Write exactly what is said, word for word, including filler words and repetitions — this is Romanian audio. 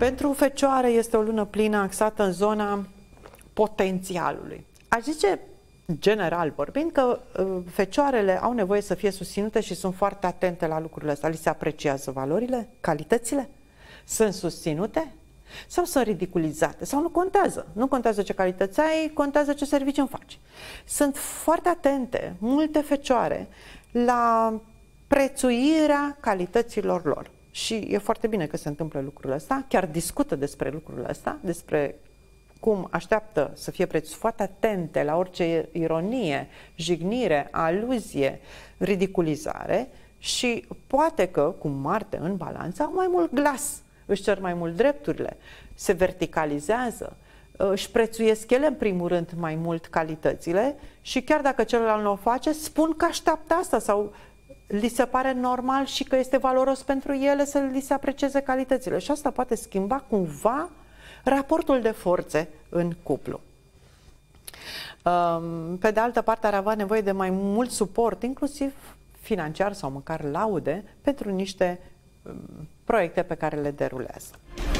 Pentru fecioare este o lună plină axată în zona potențialului. Aș zice, general vorbind, că fecioarele au nevoie să fie susținute și sunt foarte atente la lucrurile astea. Li se apreciază valorile, calitățile? Sunt susținute? Sau sunt ridiculizate? Sau nu contează? Nu contează ce calități ai, contează ce serviciu îmi faci. Sunt foarte atente, multe fecioare, la prețuirea calităților lor. Și e foarte bine că se întâmplă lucrurile astea, chiar discută despre lucrurile astea, despre cum așteaptă să fie preț foarte atente la orice ironie, jignire, aluzie, ridiculizare și poate că, cu Marte în balanță, au mai mult glas, își cer mai mult drepturile, se verticalizează, își prețuiesc ele în primul rând mai mult calitățile și chiar dacă celălalt nu o face, spun că așteaptă asta sau li se pare normal și că este valoros pentru ele să li se aprecieze calitățile. Și asta poate schimba cumva raportul de forțe în cuplu. Pe de altă parte, ar avea nevoie de mai mult suport, inclusiv financiar sau măcar laude, pentru niște proiecte pe care le derulează.